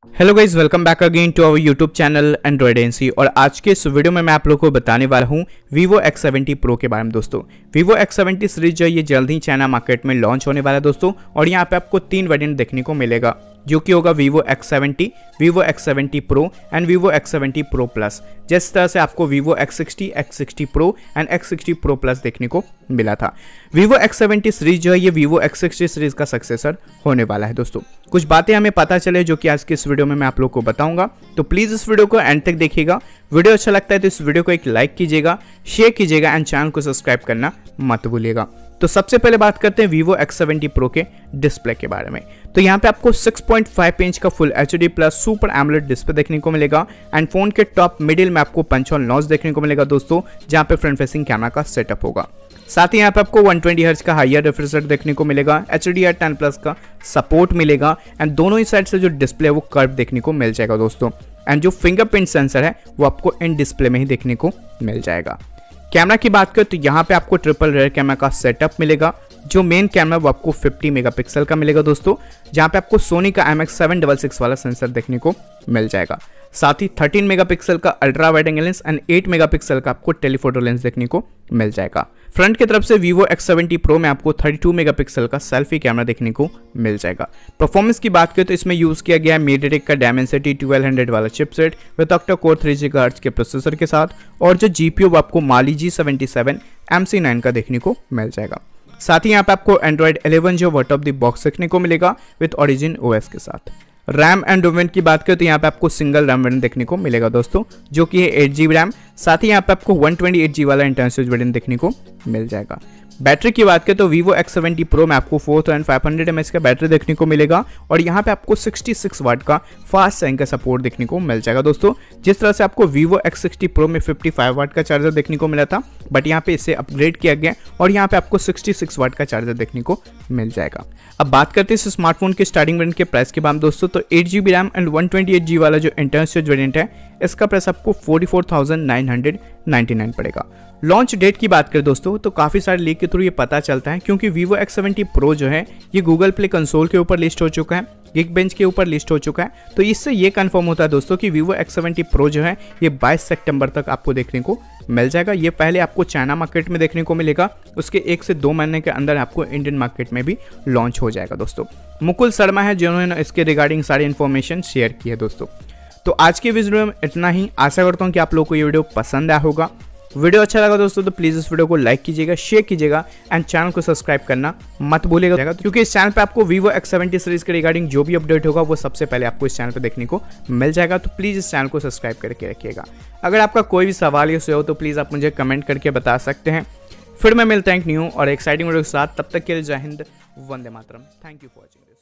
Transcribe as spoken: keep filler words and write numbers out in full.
Hello guys, welcome back again to our YouTube channel Android agency. और आज के इस वीडियो में मैं आप लोगों को बताने वाला हूँ Vivo एक्स सेवेंटी Pro के बारे में। दोस्तों Vivo एक्स सेवेंटी सीरीज जो है ये जल्द ही चाइना मार्केट में लॉन्च होने वाला है दोस्तों। और यहाँ पे आपको तीन वेरिएंट देखने को मिलेगा जो कि होगा Vivo X seventy, Vivo X seventy Pro and Vivo X seventy Pro Plus। जिस तरह से आपको Vivo X sixty, X sixty Pro and X sixty Pro Plus देखने को मिला था। Vivo एक्स सेवेंटी सीरीज जो है ये Vivo एक्स सिक्सटी सीरीज का सक्सेसर होने वाला है दोस्तों। कुछ बातें हमें पता चले जो कि आज के इस वीडियो में मैं आप लोग को बताऊंगा, तो प्लीज इस वीडियो को एंड तक देखिएगा। वीडियो अच्छा लगता है तो इस वीडियो को एक लाइक कीजिएगा, शेयर कीजिएगा एंड चैनल को सब्सक्राइब करना मत भूलिएगा। तो सबसे पहले बात करते हैं Vivo एक्स सेवेंटी Pro के डिस्प्ले के बारे में। तो यहाँ पे आपको सिक्स पॉइंट फाइव इंच का full H D plus super AMOLED display देखने को मिलेगा एंड फोन के टॉप मिडिल में आपको पंच होल नॉच देखने को मिलेगा दोस्तों, जहाँ पे फ्रंट फेसिंग कैमरा का सेटअप होगा। साथ ही यहाँ पे आपको वन ट्वेंटी हर्ट्ज का हायर रिफ्रेश रेट देखने को मिलेगा, H D R ten plus का सपोर्ट मिलेगा एंड दोनों ही साइड से जो डिस्प्ले है वो कर्व देखने को मिल जाएगा दोस्तों। एंड जो फिंगरप्रिंट सेंसर है वो आपको इन डिस्प्ले में ही देखने को मिल जाएगा। कैमरा की बात करें तो यहाँ पे आपको ट्रिपल रेयर कैमरा का सेटअप मिलेगा। जो मेन कैमरा वो आपको फिफ्टी मेगापिक्सल का मिलेगा दोस्तों, जहाँ पे आपको सोनी का M X seven six six वाला सेंसर देखने को मिल जाएगा। साथ ही थर्टीन मेगापिक्सल का ultra wide angle lens and eight megapixel का आपको टेलीफोटो लेंस देखने को मिल जाएगा। फ्रंट की तरफ से Vivo एक्स सेवेंटी Pro में आपको थर्टी टू मेगापिक्सल का सेल्फी कैमरा देखने को मिल जाएगा। परफॉर्मेंस की बात करें तो इसमें यूज किया गया है MediaTek का Dimensity ट्वेल्व हंड्रेड वाला chipset with octa core three gigahertz के प्रोसेसर के साथ, और जो जीपीयू वो आपको Mali G seventy seven M C nine का देखने को मिल जाएगा। साथ ही यहाँ पे आपको एंड्रॉइड इलेवन जो आउट ऑफ द बॉक्स देखने को मिलेगा विद ओरिजिन ओएस के साथ। रैम एंड रोम की बात करें तो यहाँ पे आपको सिंगल रैम वेरिएंट देखने को मिलेगा दोस्तों, जो कि है एट जी बी रैम। साथ ही यहाँ पे आपको वन ट्वेंटी एट जी वाला इंटरनल स्टोरेज वेरिएंट देखने को मिल जाएगा। बैटरी की बात करें तो Vivo एक्स सेवेंटी Pro में आपको four thousand five hundred M H का बैटरी देखने को मिलेगा और यहाँ पे आपको सिक्सटी सिक्स वाट का फास्ट चार्जिंग का सपोर्ट देखने को मिल जाएगा दोस्तों। जिस तरह से आपको Vivo एक्स सिक्सटी Pro में फिफ्टी फाइव वाट का चार्जर देखने को मिला था, बट यहाँ पे इसे अपग्रेड किया गया और यहाँ पे आपको सिक्सटी सिक्स वाट का चार्जर देखने को मिल जाएगा। अब बात करते हैं इस स्मार्टफोन के स्टार्टिंग वेरिएंट के प्राइस के बारे में दोस्तों। तो eight G B RAM and one twenty eight G वाला जो इंटरनल स्टोरेज वेरिएंट है इसका प्राइस आपको forty four thousand nine hundred ninety nine पड़ेगा। लॉन्च डेट की बात करें दोस्तों तो काफ़ी सारे लीक के थ्रू ये पता चलता है, क्योंकि Vivo एक्स सेवेंटी Pro जो है ये गूगल प्ले कंसोल के ऊपर लिस्ट हो चुका है, Geekbench के ऊपर लिस्ट हो चुका है। तो इससे ये कंफर्म होता है दोस्तों कि Vivo एक्स सेवेंटी Pro जो है ये बाईस सितंबर तक आपको देखने को मिल जाएगा। ये पहले आपको चाइना मार्केट में देखने को मिलेगा, उसके एक से दो महीने के अंदर आपको इंडियन मार्केट में भी लॉन्च हो जाएगा दोस्तों। मुकुल शर्मा है जिन्होंने इसके रिगार्डिंग सारी इन्फॉर्मेशन शेयर की है दोस्तों। तो आज के वीडियो में इतना ही। आशा करता हूँ कि आप लोगों को ये वीडियो पसंद आया होगा। वीडियो अच्छा लगा दोस्तों तो प्लीज़ इस वीडियो को लाइक कीजिएगा, शेयर कीजिएगा एंड चैनल को सब्सक्राइब करना मत भूलिएगा, क्योंकि इस चैनल पे आपको Vivo एक्स सेवेंटी सीरीज के रिगार्डिंग जो भी अपडेट होगा वो सबसे पहले आपको इस चैनल पे देखने को मिल जाएगा। तो प्लीज़ इस चैनल को सब्सक्राइब करके रखिएगा। अगर आपका कोई भी सवाल या हो तो प्लीज़ आप मुझे कमेंट करके बता सकते हैं। फिर मैं मिलता हूँ एक न्यू और एक्साइटिंग वीडियो के साथ, तब तक के लिए जय हिंद, वंदे मातरम। Thank you for watching this.